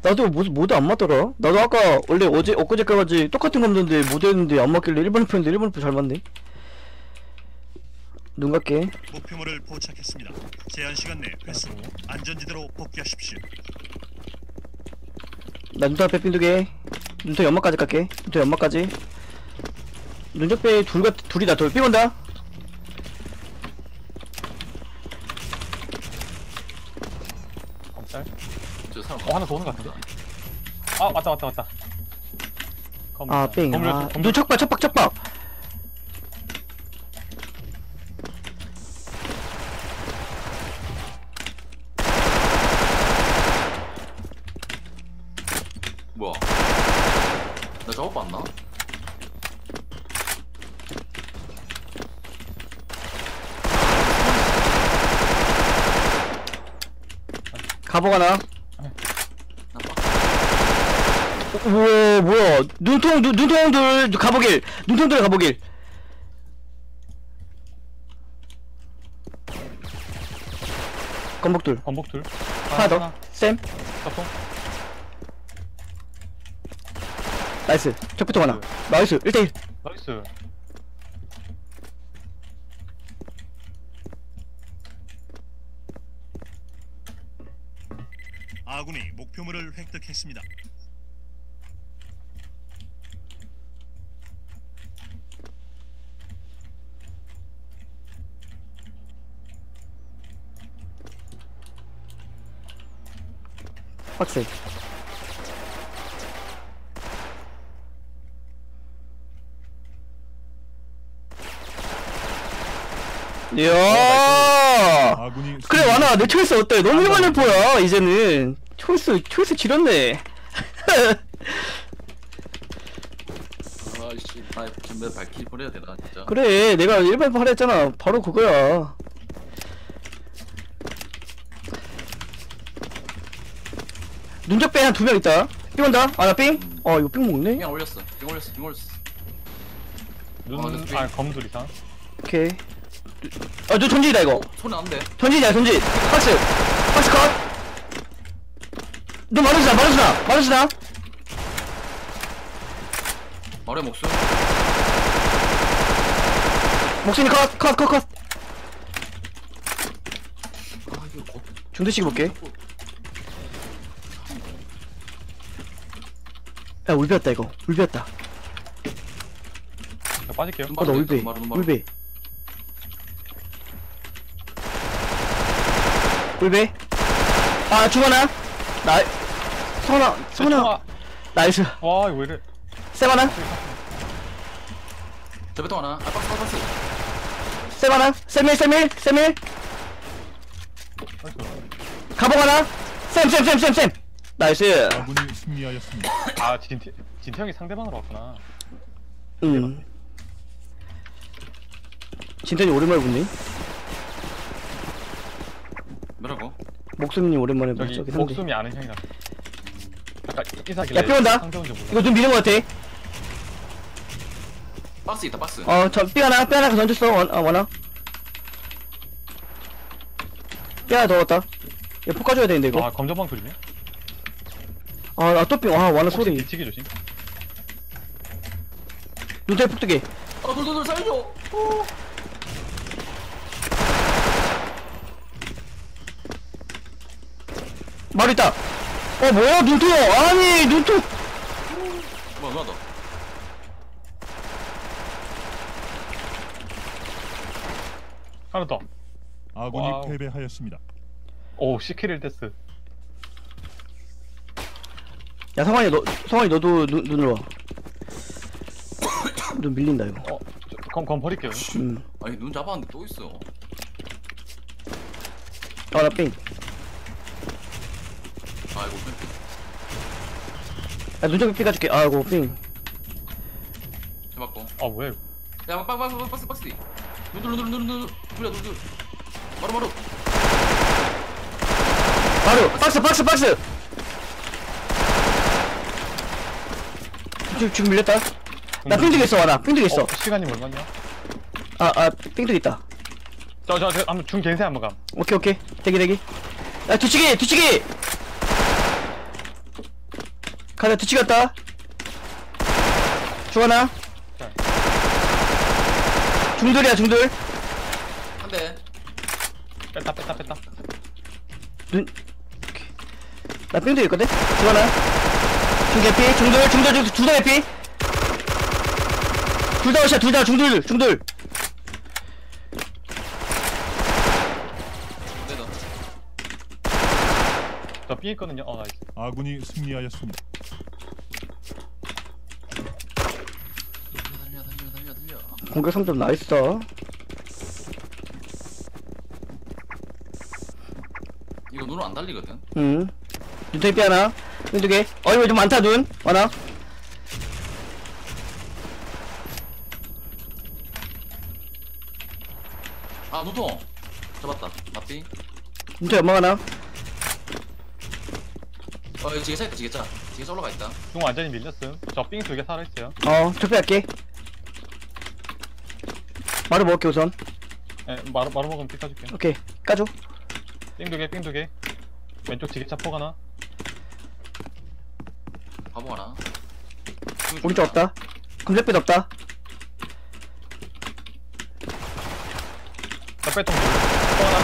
나도 모드 안 맞더라. 나도 아까 원래 엊그제까지 똑같은 거 없는데 모드 했는데 안 맞길래 1번 F인데 1번 F 잘 맞네. 눈 감게. 목표물을 포착했습니다. 제한 시간 내 회수. 안전지대로 복귀하십시오. 나 눈통 앞에 삥두개. 눈통 연막까지 갈게. 눈통 연막까지. 눈적배 둘이다. 삥 온다. 검살. 저 사람 하나 더 오는 것 같은데? 아 왔다. 아 삥. 아, 눈 척박. 뭐야? 나 작업 봤나? 가보 하나. 나 봐. 우와 뭐야. 눈통들 가보길. 눈통들 가보길. 건복들. 건복둘. 하나 더. 쌤. 자통. 나이스. 적부터 하나. 나이스. 1대1. 나이스. 아군이 목표물을 획득했습니다. 박스. 이야. 아군이 그래 완아 내 초이스 어때? 너무 흉한 래퍼야 이제는. 초이스 지렸네. 아이씨, 나 지금 내 발키리 보내야 되나 진짜. 그래 내가 일반 하라 했잖아. 바로 그거야. 눈적배 한 2명 있다. 삥 온다. 아 나 삥? 이거 삥 먹네. 그냥 올렸어. 눈. 저 검둘 이상. 오케이. 너 전진이다 이거. 손에 안 돼. 전진이야 전진. 박스 컷. 너 마르스나. 말해 목숨. 목숨이 컷. 아 이거 곧. 중대식 볼게. 야 울베였다 이거. 울베였다. 자 빠질게요. 나 울베. 울베. 아 중하나. 성원아. 나이스. 와 이거 왜 이래? 세바나. 저 배통 하나. 아 박스. 세바나. 세밀. 가봉 하나. 쌤. 나이스. 아군이 승리하였습니다. 아 진태형이 상대방으로 왔구나. 진텐이 오랜만에 붙네. 뭐라고? 목숨님 오랜만에 저기 저기 상대. 목숨이 아는 형이라. 아까 이사길래. 야, 삐 온다. 상대 온줄 몰라. 이거 눈 미는 거 같아. 박스 있다 박스. 저 삐 하나 던졌어. 원아. 삐 하나 더 왔다. 얘 폭 가져야 되는데 이거. 아 검정방 소리네. 또 삐. 원아 소리. 뒤치기 조심. 눈에 폭두개. 돌 살려줘. 마루 있다. 뭐야 눈통. 아니 눈통. 뭐야 누나다. 하나 더. 아군이 와우. 패배하였습니다. 오 시키릴 데스. 야 성환이 너도 눈으로 와. 눈 밀린다 이거. 검 버릴게요. 아니 눈 잡았는데 또 있어. 나 삥. 아이고 야 눈좀 삐 가줄게. 아이고 삥. 해봤고. 아 뭐야 이거? 야 박스 뒤. 눈 둘. 바로. 마루 박스. 지금 밀렸다. 나 삥 두개 있어 와나. 삥 두개 있어. 시간이 얼마냐? 삥 두개 있다. 저 한번 중 겐세 한번 감. 오케이 대기. 야 뒤치기. 가자 뒤치갔다. 죽어나. 자. 중돌이야 중돌. 한대 뺐다. 눈. 오케이. 나 삥도 있거든. 죽어나. 중개피 중돌 둘 다 개피. 둘 다 어시야 둘 다 중돌. 내다 저 B 있거든요. 나이스. 아군이 승리하였습니다. 달려 공격 3점 나이스. 이거 눈은 안 달리거든. 눈통이 삐 하나. 눈 두 개. 이거 좀 많다 눈. 하나. 아 눈통 잡았다. 맞비. 눈통 연막 하나. 이거 지게차 있다. 지게차 올라가 있다. 중 완전히 밀렸음. 저 삥 2개 살아있어요. 적배할게. 바로 먹을게 우선. 예, 마루 먹으면 삐 까줄게. 오케이 까줘. 삥 2개. 왼쪽 지게차 포 하나. 바보 하나. 오른쪽 없다. 금색빛 없다. 저 빼통 포 하나.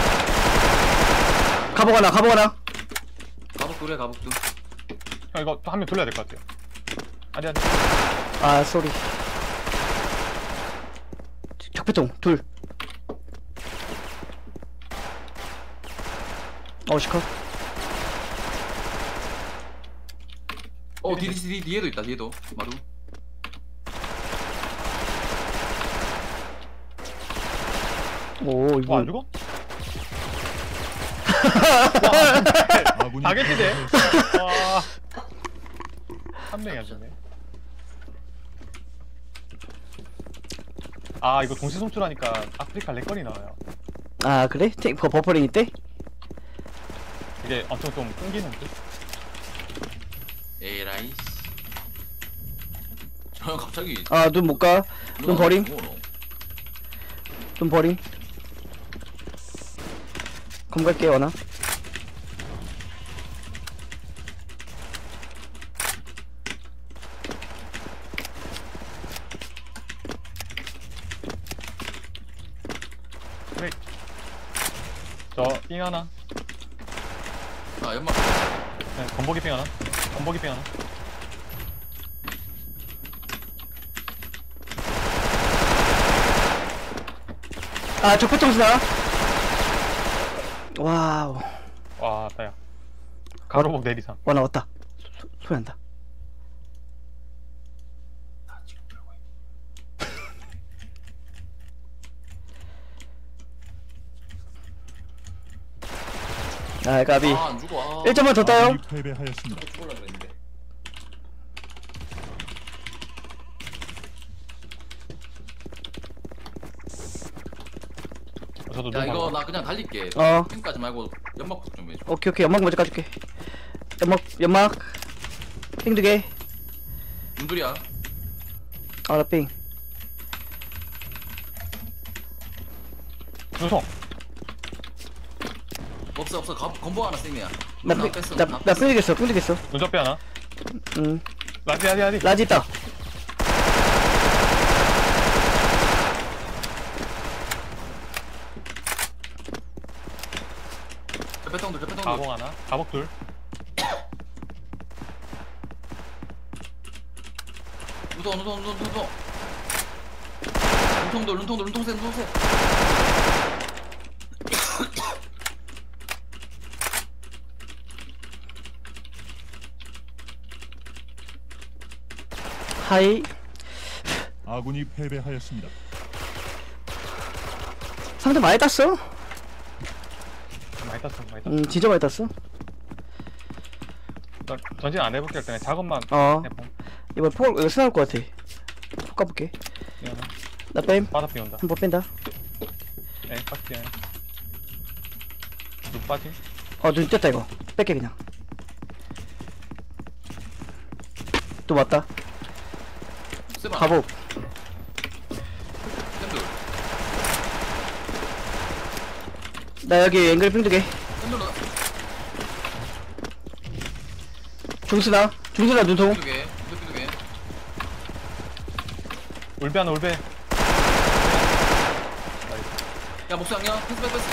가복 하나. 가복두래 가복두. 형 이거 한 명 돌려야 될 것 같아요. 아니. 아 쏘리. 적배통 둘. 시컷. 뒤에도 있다. 뒤에도 마루. 오 이거 안 죽어? 아군이 다 개피네. 패배하였습니다. 와. 한 명이 안 죽네. 이거 동시 송출하니까 아프리카 렉걸이 나와요. 아 그래? 버퍼링 있대? 이게 엄청 좀 끊기는 듯. 에라이. 저 갑자기. 눈 못가. 눈 버림. 눈 버림. 검 갈게 원아. 그래. 저삥 하나. 연막. 네, 건보기 삥 하나. 적배통 쓰나? 와우. 와, 따야. 가로복 내리상. 원아 왔다. 소리 난다. 까비. 안 죽어. 1점만 더 따요. 아군이 패배하였습니다. 죽을라 그랬는데. 저도 야 눈 이거 하나. 나 그냥 달릴게. 어. 핑까지 말고 연막 좀 해줘. 오케이 연막 먼저 까줄게. 연막 삥 2개. 눈들이야. 나 삥. 눈송. 없어. 건보 하나 쌤이야. 나 삥 되겠어. 눈접배 하나. 응. 라디. 라지 있다. 배통들. 가복 하나. 가복 둘. 눈통들. 하이. 아군이 패배하였습니다. 상대 많이 땄어. 많이 땄어. 진짜 많이 땄어. 전진 안 해볼게. 일단 작업만 해봄. 이번 이거 쓰나올 것 같아. 폭 까볼게. 삥 하나. 나 뺨. 바닥 비 온다. 한번 뺀다. 네, 깍지. 눈 빠지. 눈 뗐다 이거. 뺄게 그냥. 또 왔다. 쌤아. 가복. 쌤들. 나 여기 앵글 삥 2개. 쌤들. 중스나. 중순아 눈통. 두 개. 두 개. 울베 하나 울베. 야 목수 안녕. 패스.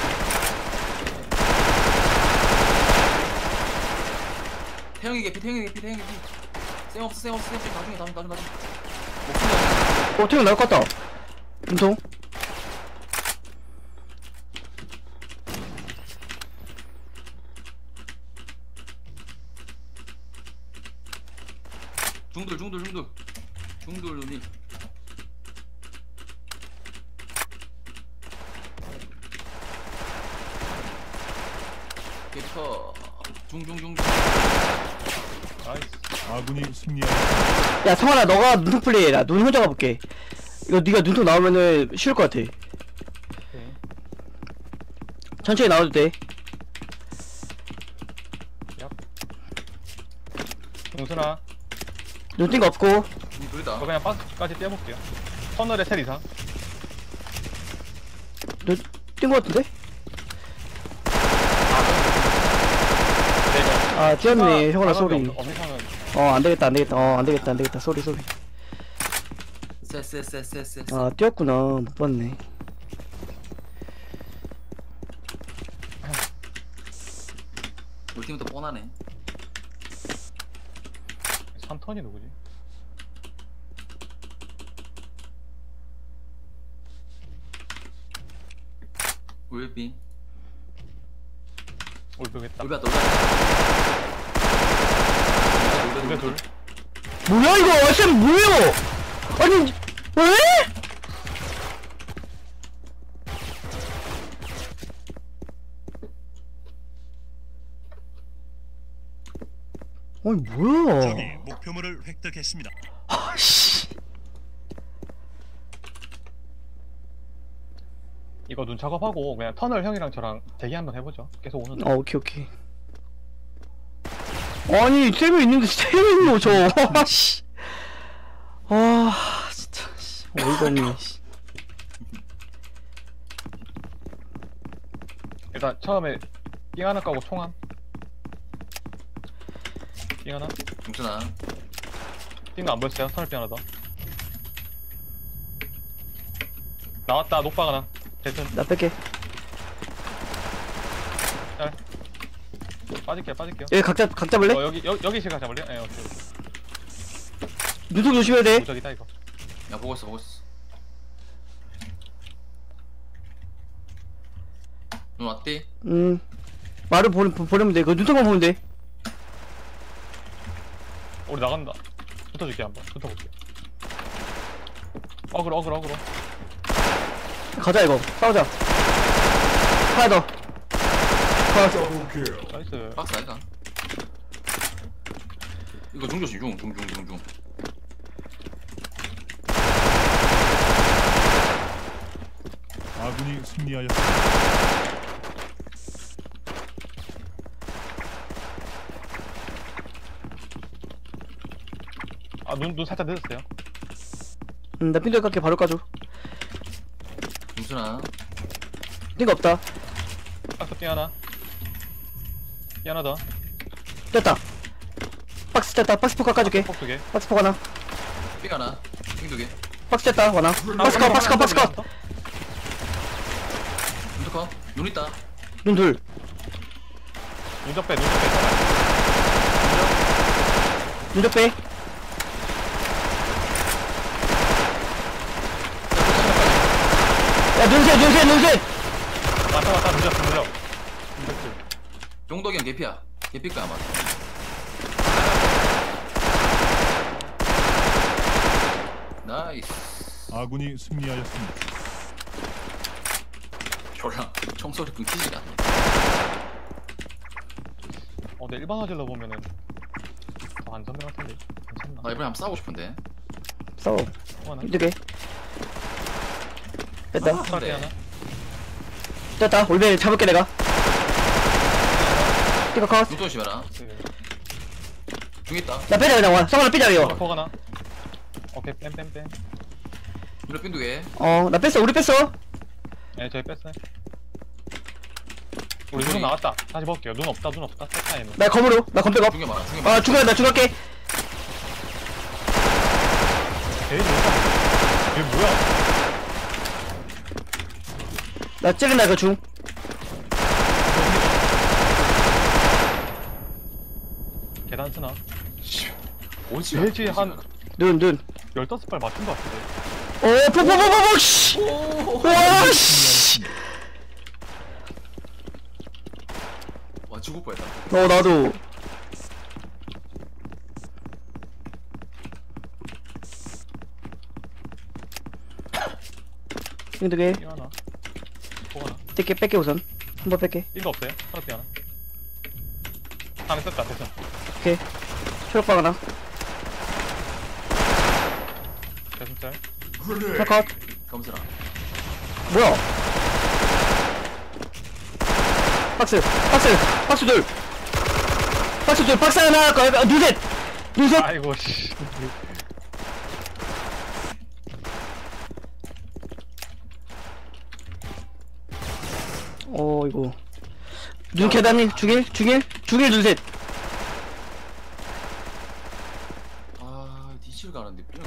태영이 개피. 쌤 없어. 나중에. 목수 태형 나올 것 같다. 눈통. 중돌 눈이. 개커. 중. 나이스. 아군이 승리하였습니다. 야 성환아 너가 눈통 플레이해라. 눈 혼자 가볼게. 이거 네가 눈통 나오면은 쉬울 것 같아. 오케이. 천천히 나와도 돼. 용순아. 눈 띈 거 없고. 눈 둘이다. 저 그냥 박스까지 떼어볼게요. 터널에 셋 이상. 눈 띈 거 같은데? 네 거. 아 뛰었네 형아 소리. 엄청은 안되겠다 소리. 쎄. 아 뛰었구나 못 봤네. 우리 팀부터 뻔하네. 3턴이 누구지? 울비. 울베겠다. 울비 왔다. 울베 둘. 뭐야 이거 쌤 뭐예요? 아니 왜? 아니 뭐야? 적이 목표물을 획득했습니다. 아씨. 이거 눈 작업하고 그냥 터널 형이랑 저랑 대기 한번 해보죠. 계속 오는데. 오케이. 아니 쌤이 있는데 쌤이 있노 저. 아씨. 아 진짜 씨. 어이가 없네. 씨. 일단 처음에 삥 하나 까고 총 한. 삥 하나. 용준아. 삥도 안 보였어요. 터널 삥 하나 더. 나왔다. 녹박 하나. 대튼. 나 뺄게. 빠질게요. 여기 각자 볼래? 여기 시각 잡을래요? 예, 오케이. 눈썹 조심해야 돼. 무적이다 이거. 야 보고 있어. 눈 왔디? 말을 보내면 돼. 그 눈썹만 보면 돼. 우리 나간다. 붙어줄게 한번. 붙어볼게. 어그로. 가자 이거. 싸우자. 하나 더. 나이스. 박스 아이가? 이거 중 조심. 중. 아군이 승리하였습니다. 아, 눈 살짝 늦었어요. 나 핀도 깎게 바로 까줘. 용준아. 핀거 없다. 박스 삥 하나. 삥 하나 더. 됐다. 박스 됐다. 박스 포 깎아줄게. 폭 두 개. 박스 포 하나. 삥 하나. 삥 두 개. 박스 됐다. 하나. 박스 컷. 눈 컷. 눈 있다. 눈 둘. 눈적 빼. 눈썹 빼. 야 눈셋. 맞다. 눈적. 용덕이 형 개피야. 개피일 거야 아마. 나이스. 아군이 승리하였습니다. 졸라 총소리 끊기지가 않네. 근데 일반 화질로 보면은 더 안전한 것 같은데. 괜찮나? 나 이번에 한번 싸우고 싶은데. 싸워. 하나. 힘들게. 됐다. 터널 삥 하나. 됐다. 올베 잡을게 내가. 띠가 컷. 눈 조심해라. 중 있다. 나 빼자 그냥 와. 성환아 빼자 이거. 폭 하나. 오케이 뺨. 눈에 삥 두 개. 나 뺐어. 우리 뺐어. 예, 저희 뺐어요. 우리 눈 나왔다. 다시 볼게요. 눈 없다, 눈 없다. 세타에는. 나 검으로. 나 검백업. 중계 많아 중계 많아 아, 중간에 나 중갈게. 에이, 뭐야? 얘 뭐야? 나 찌른다, 이거 중. 계단 쓰나? 오지 돼지 한 눈, 눈. 15발 맞춘 것 같은데. 오, 포포포포포, 씨! 와, 씨! 와 죽을 뻔했다 나도. 힘들게. 이 하나. 뭐 하나. 뺄게, 우선. 한번 뺄게. 띵거 없어요? 하나 띵 하나. 하나 떴다, 됐어. 오케이. 초록방 하나. 됐어, 짤. 컷. 검수라 뭐야? 박스 둘. 박스 둘, 박스 하나, 눈셋! 눈셋! 아이고, 씨. 이거. 눈 계단이, 중일, 눈셋. 아 뒤질 가는데 뼈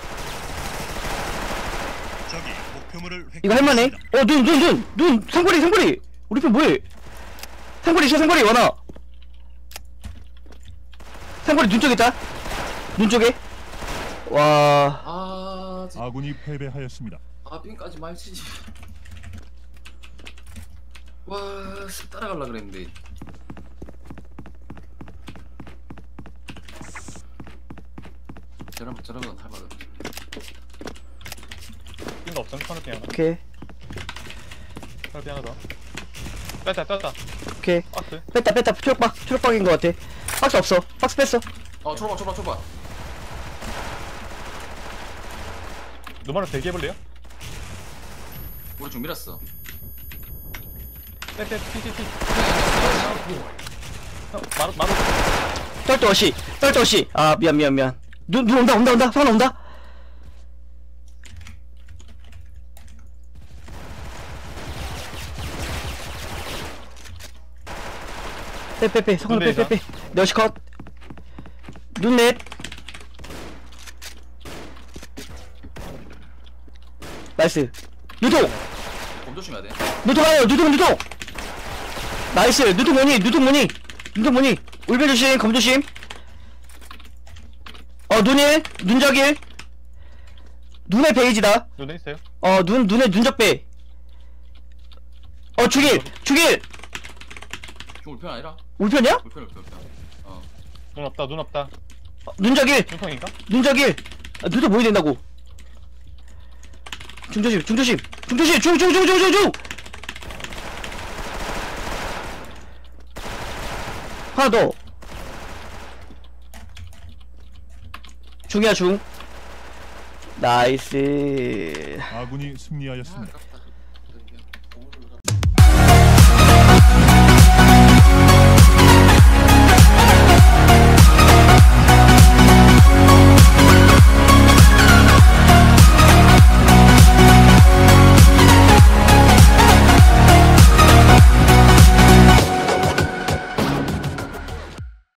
적이 목표물을 이거 할만해? 획득했습니다. 눈! 상거리! 우리 편 뭐해? 상거리, 원아! 상거리 눈 쪽에 있다? 눈 쪽에? 와. 아군이 패배하였습니다. 삥까지 말치지 와 따라갈라 그랬는데 저런 건 할만하다 띵거 없음? 하나 띵 하나. 오케이. 하나 띵 하나 더. 뺐다. 오케이. 박스. 뺐다. 초록박인 것 같아. 박스 없어. 박스 뺐어. 초밥 노마를 대기해볼래요? 우리 좀 밀었어 피. 마루. 떨떠 어시. 아, 미안. 눈 온다. 성환 온다. 빼. 성환 눈 빼. 너시 컷. 눈넷. 나이스. 누동. 검 조심해야 돼 누동. 나이스. 누동 뭐니. 울베 조심. 검 조심. 눈적일. 눈의 베이지다. 눈에 있어요? 눈의 눈적배. 죽일. 좀 울편 아니라? 울편이야? 울편 눈 없다. 눈적일. 눈통인가? 눈적일. 눈도 보이 된다고. 중조심. 중. 하나 더. 중이야 중. 나이스. 아군이 승리하였습니다.